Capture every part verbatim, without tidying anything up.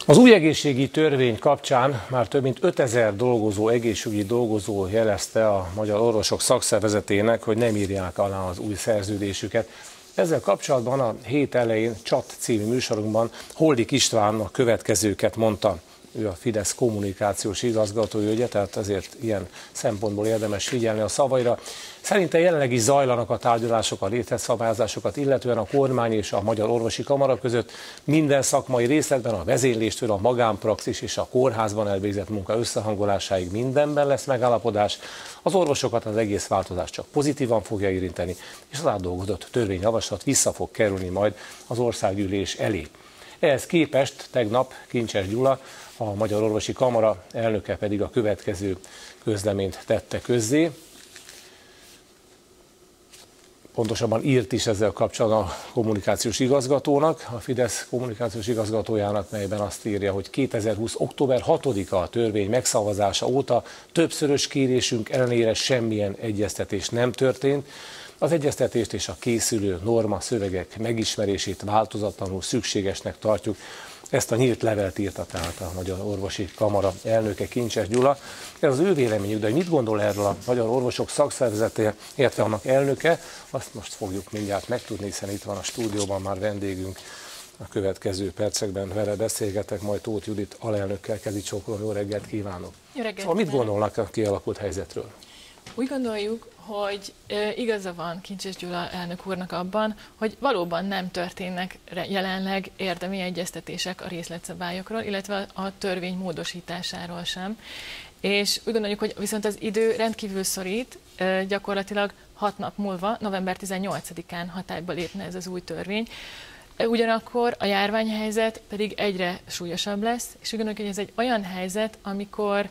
Az új egészségügyi törvény kapcsán már több mint ötezer dolgozó, egészségügyi dolgozó jelezte a Magyar Orvosok Szakszervezetének, hogy nem írják alá az új szerződésüket. Ezzel kapcsolatban a hét elején Csat című műsorunkban Holdik István a következőket mondta. Ő a Fidesz kommunikációs igazgatója, ugye, tehát ezért ilyen szempontból érdemes figyelni a szavaira. Szerinte jelenleg is zajlanak a tárgyalások a létszabályozásokat, illetően a kormány és a Magyar Orvosi Kamara között minden szakmai részletben, a vezényléstől a magánpraxis és a kórházban elvégzett munka összehangolásáig mindenben lesz megállapodás. Az orvosokat az egész változás csak pozitívan fogja érinteni, és az átdolgozott törvényjavaslat vissza fog kerülni majd az országgyűlés elé. Ehhez képest tegnap Kincses Gyula, a Magyar Orvosi Kamara elnöke pedig a következő közleményt tette közzé. Pontosabban írt is ezzel kapcsolatban a kommunikációs igazgatónak, a Fidesz kommunikációs igazgatójának, melyben azt írja, hogy kétezer-húsz. október hatodika a törvény megszavazása óta többszörös kérésünk ellenére semmilyen egyeztetés nem történt. Az egyeztetést és a készülő norma szövegek megismerését változatlanul szükségesnek tartjuk. Ezt a nyílt levelet írta tehát a Magyar Orvosi Kamara elnöke, Kincses Gyula. Ez az ő véleményük, de hogy mit gondol erről a Magyar Orvosok Szakszervezete, illetve annak elnöke, azt most fogjuk mindjárt megtudni, hiszen itt van a stúdióban már vendégünk. A következő percekben vele beszélgetek, majd Tóth Judit alelnökkel. Kezi csókolom, jó reggelt kívánok! Jó reggelt! Szóval mit gondolnak a kialakult helyzetről? Úgy gondoljuk, hogy e, igaza van Kincses Gyula elnök úrnak abban, hogy valóban nem történnek jelenleg érdemi egyeztetések a részletszabályokról, illetve a törvény módosításáról sem. És úgy gondoljuk, hogy viszont az idő rendkívül szorít, e, gyakorlatilag hat nap múlva, november tizennyolcadikán hatályba lépne ez az új törvény. Ugyanakkor a járványhelyzet pedig egyre súlyosabb lesz, és úgy gondoljuk, hogy ez egy olyan helyzet, amikor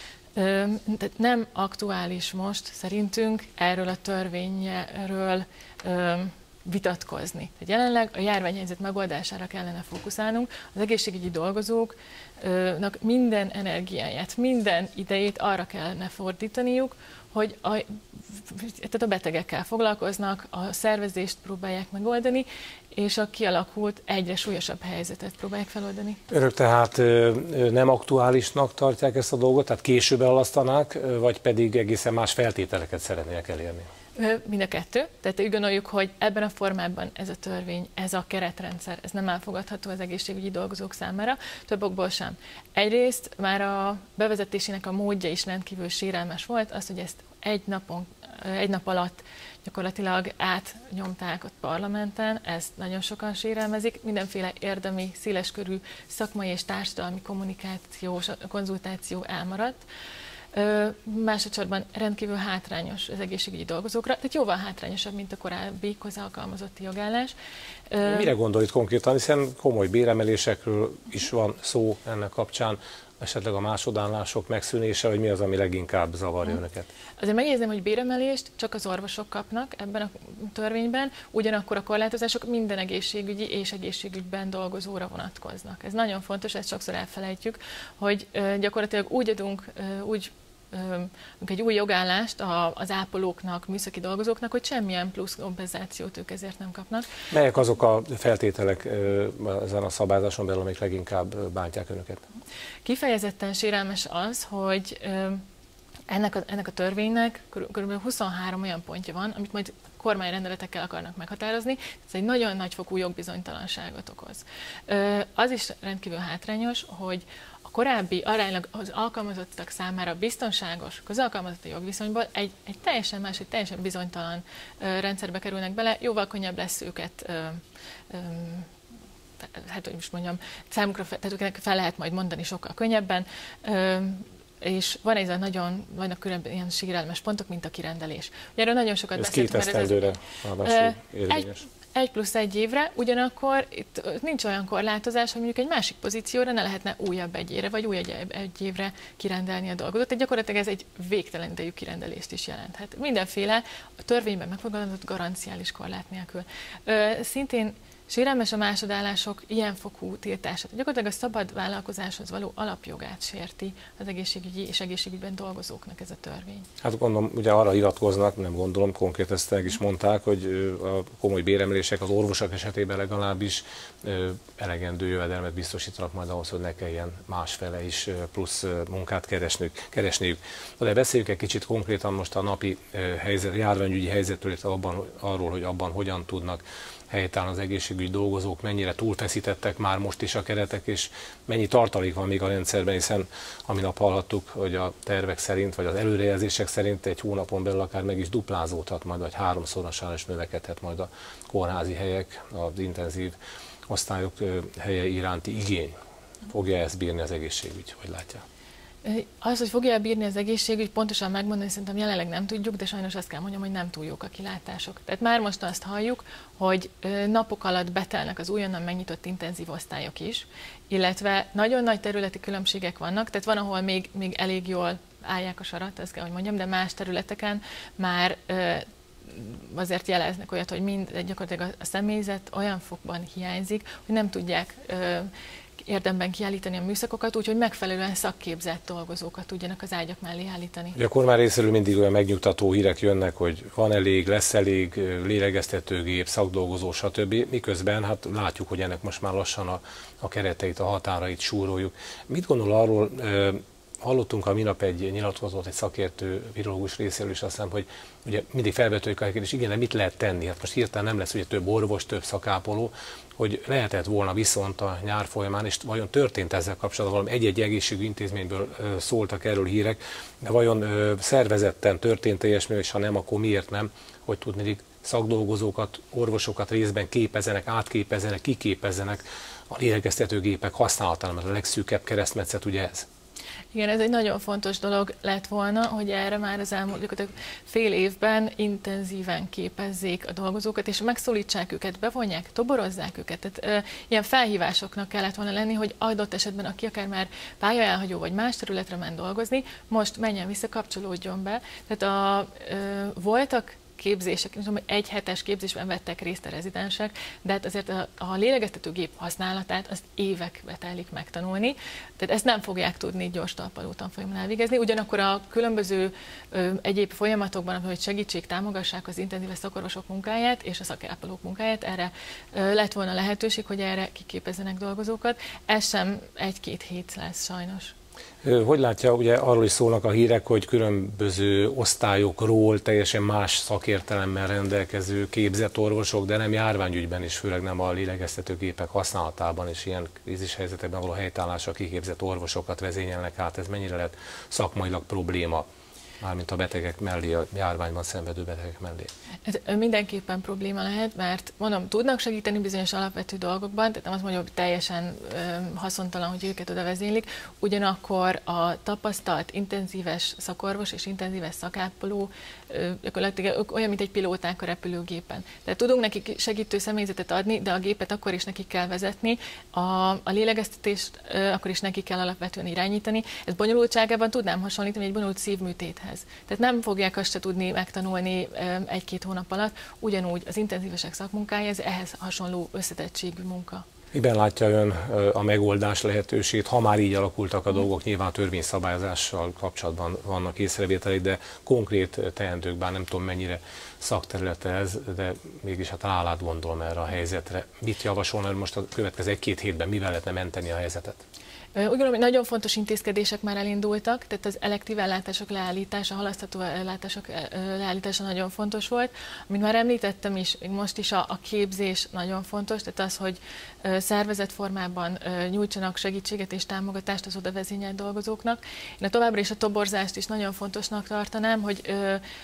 tehát nem aktuális most szerintünk erről a törvényről vitatkozni. Tehát jelenleg a járványhelyzet megoldására kellene fókuszálnunk, az egészségügyi dolgozóknak minden energiáját, minden idejét arra kellene fordítaniuk, hogy a, tehát a betegekkel foglalkoznak, a szervezést próbálják megoldani, és a kialakult egyre súlyosabb helyzetet próbálják feloldani. Önök tehát nem aktuálisnak tartják ezt a dolgot, tehát később elasztanák, vagy pedig egészen más feltételeket szeretnének elérni? Mind a kettő. Tehát úgy gondoljuk, hogy ebben a formában ez a törvény, ez a keretrendszer, ez nem elfogadható az egészségügyi dolgozók számára, több okból sem. Egyrészt már a bevezetésének a módja is rendkívül sérelmes volt, az, hogy ezt egy napon, egy nap alatt gyakorlatilag átnyomták a parlamenten, ezt nagyon sokan sérelmezik, mindenféle érdemi, széleskörű szakmai és társadalmi kommunikációs konzultáció elmaradt. Ö, másodszorban rendkívül hátrányos az egészségügyi dolgozókra, tehát jóval hátrányosabb, mint a korábbi közalkalmazotti jogállás. Ö, Mire gondol itt konkrétan, hiszen komoly béremelésekről is van szó ennek kapcsán, esetleg a másodállások megszűnése, vagy mi az, ami leginkább zavarja önöket? Azért megjegyezném, hogy béremelést csak az orvosok kapnak ebben a törvényben, ugyanakkor a korlátozások minden egészségügyi és egészségügyben dolgozóra vonatkoznak. Ez nagyon fontos, ezt sokszor elfelejtjük, hogy gyakorlatilag úgy adunk, úgy egy új jogállást az ápolóknak, műszaki dolgozóknak, hogy semmilyen plusz kompenzációt ők ezért nem kapnak. Melyek azok a feltételek ezen a szabályozáson belül, amik leginkább bántják önöket? Kifejezetten sérelmes az, hogy ennek a, ennek a törvénynek kb. huszonhárom olyan pontja van, amit majd kormányrendeletekkel akarnak meghatározni, ez egy nagyon nagyfokú jogbizonytalanságot okoz. Az is rendkívül hátrányos, hogy a korábbi aránylag az alkalmazottak számára biztonságos közalkalmazotti jogviszonyból egy, egy teljesen más, egy teljesen bizonytalan rendszerbe kerülnek bele, jóval könnyebb lesz őket hát, hogy most mondjam, számukra tehát fel lehet majd mondani sokkal könnyebben, és van ez a nagyon, vannak különböző ilyen sérelmes pontok, mint a kirendelés. Ugye erről nagyon sokat ez beszéltünk. Két esztendőre ráadásul érvényes. Egy, egy plusz egy évre, ugyanakkor itt nincs olyan korlátozás, hogy mondjuk egy másik pozícióra ne lehetne újabb egy évre, vagy új egy, egy évre kirendelni a dolgot. Tehát gyakorlatilag ez egy végtelen idejű kirendelést is jelenthet. Mindenféle a törvényben megfogalmazott garanciális korlát nélkül. Szintén sérelmes a másodállások ilyen fokú tiltása gyakorlatilag a szabad vállalkozáshoz való alapjogát sérti az egészségügyi és egészségügyben dolgozóknak ez a törvény. Hát gondolom, ugye arra hivatkoznak, nem gondolom, konkrét ezt meg is mondták, hogy a komoly béremelések az orvosok esetében legalábbis elegendő jövedelmet biztosítanak majd ahhoz, hogy ne kelljen másfele is plusz munkát keresniük. keresniük. De beszéljünk egy kicsit konkrétan most a napi helyzet, járványügyi helyzetről, abban, arról, hogy abban hogyan tudnak helytállni az egészségügyi dolgozók, mennyire túlfeszítettek már most is a keretek, és mennyi tartalék van még a rendszerben, hiszen aminap hallhattuk, hogy a tervek szerint, vagy az előrejelzések szerint egy hónapon belül akár meg is duplázódhat majd, vagy háromszorosára is növekedhet majd a kórházi helyek, az intenzív osztályok helye iránti igény. Fogja ezt bírni az egészségügy, hogy látják? Az, hogy fogja bírni az egészségügy, pontosan megmondani, szerintem jelenleg nem tudjuk, de sajnos azt kell mondjam, hogy nem túl jók a kilátások. Tehát már most azt halljuk, hogy napok alatt betelnek az újonnan megnyitott intenzív osztályok is, illetve nagyon nagy területi különbségek vannak, tehát van, ahol még, még elég jól állják a sarat, ezt kell, hogy mondjam, de más területeken már azért jeleznek olyat, hogy mind gyakorlatilag a személyzet olyan fokban hiányzik, hogy nem tudják érdemben kiállítani a műszakokat, úgyhogy megfelelően szakképzett dolgozókat tudjanak az ágyak mellé állítani. A kormány részéről mindig olyan megnyugtató hírek jönnek, hogy van elég, lesz elég lélegeztetőgép, szakdolgozó, stb. Miközben hát látjuk, hogy ennek most már lassan a, a kereteit, a határait súroljuk. Mit gondol arról, hallottunk a minap egy nyilatkozatot egy szakértő virológus részéről is, azt hiszem, hogy ugye mindig felvetődik a kérdés, igen, de mit lehet tenni? Hát most hirtelen nem lesz ugye több orvos, több szakápoló, hogy lehetett volna viszont a nyár folyamán, és vajon történt ezzel kapcsolatban, valami egy-egy egészségügyi intézményből szóltak erről hírek, de vajon szervezetten történt ilyesmi, és ha nem, akkor miért nem, hogy tudni szakdolgozókat, orvosokat részben képezzenek, átképezzenek, kiképezzenek a lélegeztetőgépek használatánál, mert a legszűkebb keresztmetszet ugye ez. Igen, ez egy nagyon fontos dolog lett volna, hogy erre már az elmúlt fél évben intenzíven képezzék a dolgozókat, és megszólítsák őket, bevonják, toborozzák őket. Tehát, e, ilyen felhívásoknak kellett volna lenni, hogy adott esetben, aki akár már pályaelhagyó vagy más területre ment dolgozni, most menjen vissza, kapcsolódjon be. Tehát a, e, voltak képzések, egy hetes képzésben vettek részt a rezidensek, de hát azért a, a lélegeztetőgép használatát azt évekbe telik megtanulni, tehát ezt nem fogják tudni gyors talpaló tanfolyamon elvégezni, ugyanakkor a különböző ö, egyéb folyamatokban, hogy segítség, támogassák az intenzíves szakorvosok munkáját és a szakápolók munkáját, erre ö, lett volna lehetőség, hogy erre kiképezzenek dolgozókat, ez sem egy-két hét lesz sajnos. Hogy látja, ugye arról is szólnak a hírek, hogy különböző osztályokról teljesen más szakértelemmel rendelkező képzett orvosok, de nem járványügyben is, főleg nem a lélegeztetőgépek használatában és ilyen krízishelyzetekben való helytállásra kiképzett orvosokat vezényelnek át. Ez mennyire lett szakmailag probléma? Mármint a betegek mellé, a járványban szenvedő betegek mellé. Ez mindenképpen probléma lehet, mert mondom, tudnak segíteni bizonyos alapvető dolgokban, tehát nem azt mondom, hogy teljesen ö, haszontalan, hogy őket oda vezénylik, ugyanakkor a tapasztalt, intenzíves szakorvos és intenzíves szakápoló ö, gyakorlatilag olyan, mint egy pilóták a repülőgépen. Tehát tudunk nekik segítő személyzetet adni, de a gépet akkor is nekik kell vezetni, a, a lélegeztetést ö, akkor is nekik kell alapvetően irányítani. Ez bonyolultságában tudnám hasonlítani egy bonyolult szívműtéthez. Tehát nem fogják azt se tudni megtanulni egy-két hónap alatt, ugyanúgy az intenzívesek szakmunkája, ez ehhez hasonló összetettségű munka. Miben látja ön a megoldás lehetőségét, ha már így alakultak a dolgok, nyilván a törvényszabályozással kapcsolatban vannak észrevételek, de konkrét teendők, bár nem tudom mennyire szakterülete ez, de mégis hát rálát gondolom erre a helyzetre. Mit javasolna most a következő egy-két hétben, mivel lehetne menteni a helyzetet? Úgy gondolom, hogy nagyon fontos intézkedések már elindultak, tehát az elektív ellátások leállítása, halasztható ellátások leállítása nagyon fontos volt. Amit már említettem is, most is a, a képzés nagyon fontos, tehát az, hogy szervezett formában nyújtsanak segítséget és támogatást az oda vezényelt dolgozóknak. Én a továbbra is a toborzást is nagyon fontosnak tartanám, hogy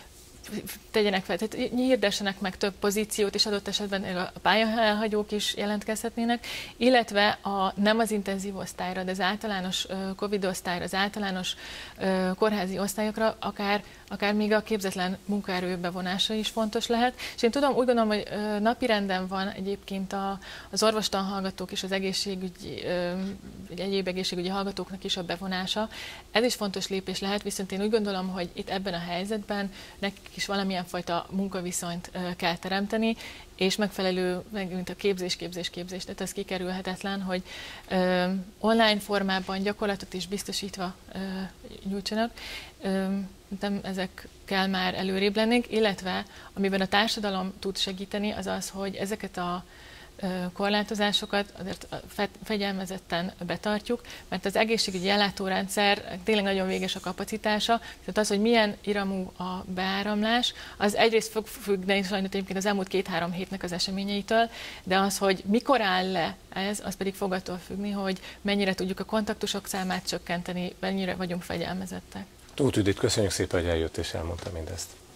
tegyenek fel, tehát hirdessenek meg több pozíciót, és adott esetben a pályaelhagyók is jelentkezhetnének, illetve a, nem az intenzív osztályra, de az általános Covid osztályra, az általános kórházi osztályokra, akár, akár még a képzetlen munkaerő bevonása is fontos lehet. És én tudom, úgy gondolom, hogy napirenden van egyébként a, az orvostanhallgatók és az egészségügyi, egyéb egészségügyi hallgatóknak is a bevonása. Ez is fontos lépés lehet, viszont én úgy gondolom, hogy itt ebben a helyzetben nekik is valamilyen fajta munkaviszonyt kell teremteni, és megfelelő, mint a képzés, képzés, képzés, tehát ez kikerülhetetlen, hogy ö, online formában gyakorlatot is biztosítva ö, nyújtsanak. Ö, ezekkel már előrébb lennénk, illetve amiben a társadalom tud segíteni, az az, hogy ezeket a korlátozásokat azért fegyelmezetten betartjuk, mert az egészségügyi ellátórendszer tényleg nagyon véges a kapacitása, tehát az, hogy milyen iramú a beáramlás, az egyrészt fog függni sajnos egyébként az elmúlt két-három hétnek az eseményeitől, de az, hogy mikor áll le ez, az pedig fog attól függni, hogy mennyire tudjuk a kontaktusok számát csökkenteni, mennyire vagyunk fegyelmezettek. Tóth Judit, köszönjük szépen, hogy eljött és elmondta mindezt.